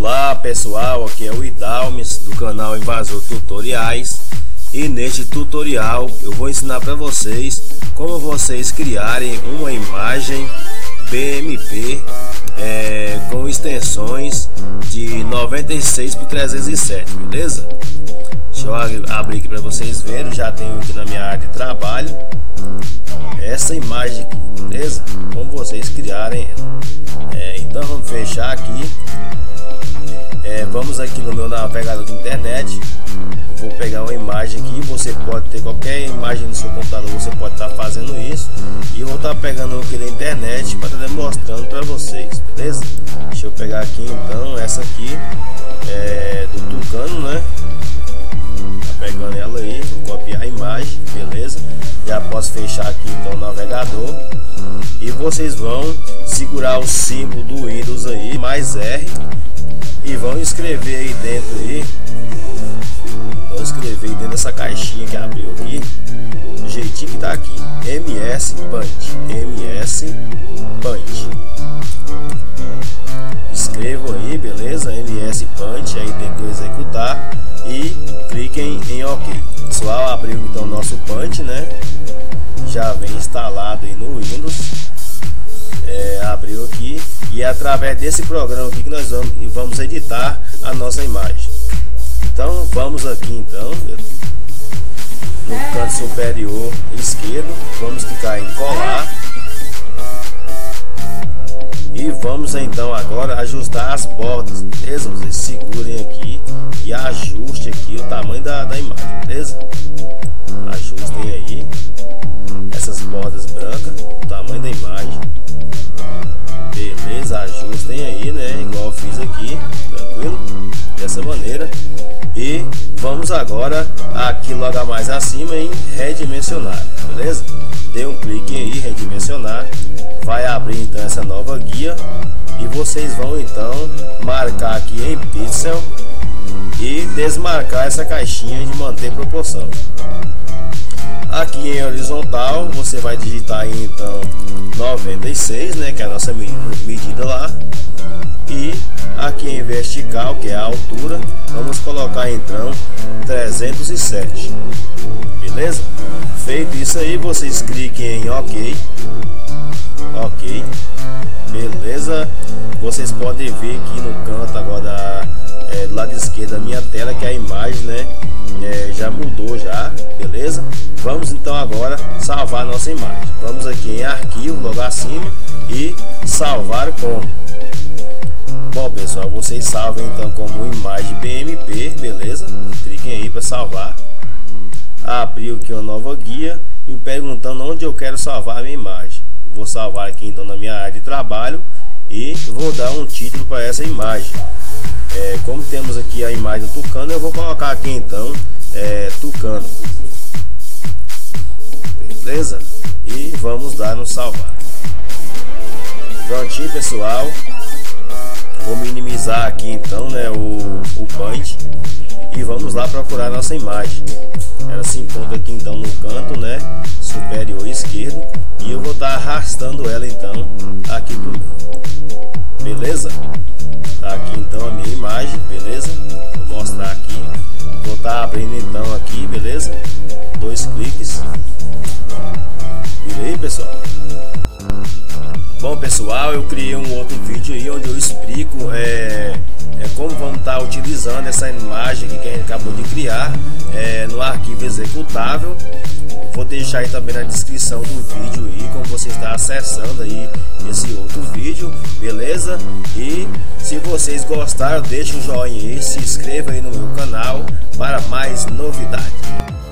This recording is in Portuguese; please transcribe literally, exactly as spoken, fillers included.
Olá pessoal, aqui é o Idalmes do canal Invasor Tutoriais, e neste tutorial eu vou ensinar para vocês como vocês criarem uma imagem B M P é, com extensões de noventa e seis por trezentos e sete, beleza? Deixa eu abrir aqui para vocês verem, já tenho aqui na minha área de trabalho essa imagem aqui, beleza? Como vocês criarem ela. É, então vamos fechar aqui. É, vamos aqui no meu navegador de internet. Eu vou pegar uma imagem aqui. Você pode ter qualquer imagem no seu computador, você pode estar fazendo isso. E eu vou estar pegando aqui na internet para estar demonstrando para vocês, beleza? Deixa eu pegar aqui então essa aqui é do Tucano, né? Tá pegando ela aí, vou copiar a imagem, beleza? Já posso fechar aqui então o navegador. E vocês vão segurar o símbolo do Windows aí, mais R, e vão escrever aí dentro aí. Vão escrever aí dentro dessa caixinha que abriu aqui, do jeitinho que tá aqui, M S Paint, M S Paint. Escrevam aí, beleza? M S Paint aí dentro do executar e cliquem em OK. Pessoal, abriu então o nosso Paint, né? Já vem instalado aí no Windows. É, abriu aqui, e é através desse programa aqui que nós vamos, vamos editar a nossa imagem. Então vamos aqui então no canto superior esquerdo, vamos clicar em colar e vamos então agora ajustar as bordas, beleza? Vocês segurem aqui e ajuste aqui o tamanho da, da imagem, beleza? Ajustem aí essas bordas brancas, o tamanho da imagem. Beleza, ajustem aí, né? Igual eu fiz aqui, tranquilo? Dessa maneira. E vamos agora aqui logo mais acima em redimensionar, beleza? Dê um clique aí, redimensionar. Vai abrir então essa nova guia. E vocês vão então marcar aqui em pixel e desmarcar essa caixinha de manter proporção. Aqui em horizontal você vai digitar aí então noventa e seis, né, que é a nossa medida lá. E aqui em vertical, que é a altura, vamos colocar então trezentos e sete. Beleza? Feito isso aí, vocês cliquem em OK. OK. Beleza? Vocês podem ver aqui no canto agora é, do lado esquerdo da minha tela que a imagem, né, é, já mudou já, beleza? Vamos então agora salvar nossa imagem. Vamos aqui em arquivo, logo acima, e salvar como. Bom pessoal, vocês salvam então como imagem B M P, beleza? Cliquem aí para salvar. Abriu aqui uma nova guia me perguntando onde eu quero salvar a minha imagem. Vou salvar aqui então na minha área de trabalho e vou dar um título para essa imagem. É, como temos aqui a imagem do Tucano, eu vou colocar aqui então é, Tucano. Beleza? E vamos dar no salvar. Prontinho pessoal. Vou minimizar aqui então, né, o, o Paint. E vamos lá procurar a nossa imagem. Ela se encontra aqui então no canto, né, superior esquerdo. E eu vou estar arrastando ela então aqui pro meio. Beleza? Tá aqui então a minha imagem, beleza? Vou mostrar aqui. Vou estar abrindo então aqui, beleza? Dois cliques. Vira aí pessoal. Bom pessoal, eu criei um outro vídeo aí onde eu explico é, é, como vamos estar utilizando essa imagem aqui que a gente acabou de criar é, no arquivo executável. Vou deixar aí também na descrição do vídeo aí como você está acessando aí esse outro vídeo, beleza? E se vocês gostaram, deixa um joinha aí, se inscreva aí no meu canal para mais novidades.